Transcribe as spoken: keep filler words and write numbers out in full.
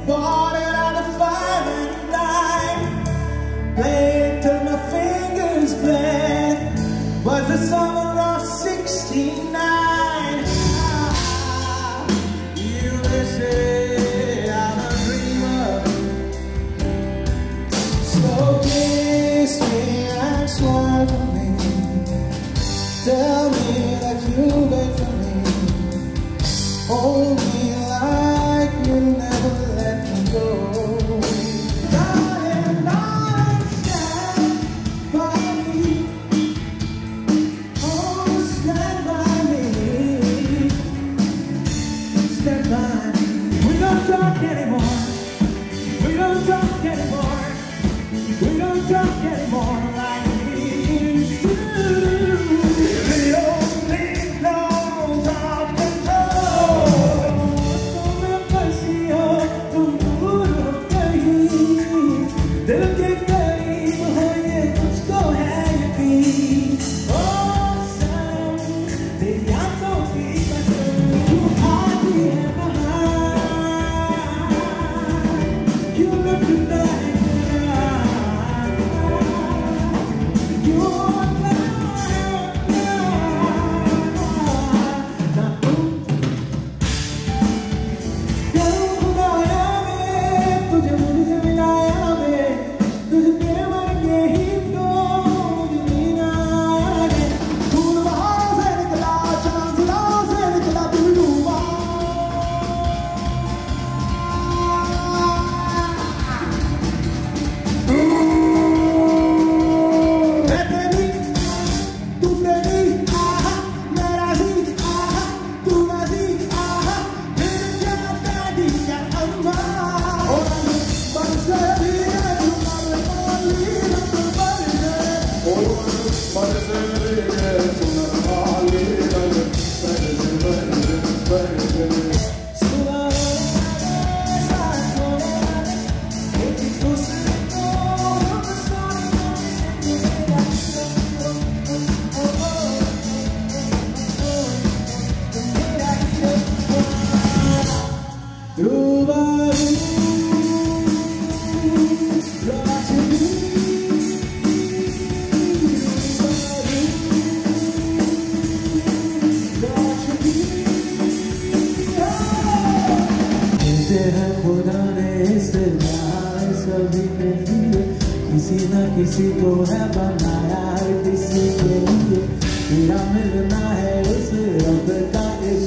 bought it at a five and dime, played till my fingers bled. Was the summer of sixty-nine. Ah, you may say I'm a dreamer, so kiss me and smile for me. Tell me that you wait for me. Hold me like you never let me go. Darling, darling, stand by me. Oh, stand by me. Stand by me. We don't talk anymore. We don't talk anymore. We don't talk anymore like we used to. किसी न किसी को है बनाया किसी के लिए, मेरा मिलना है उस रब का इश्क।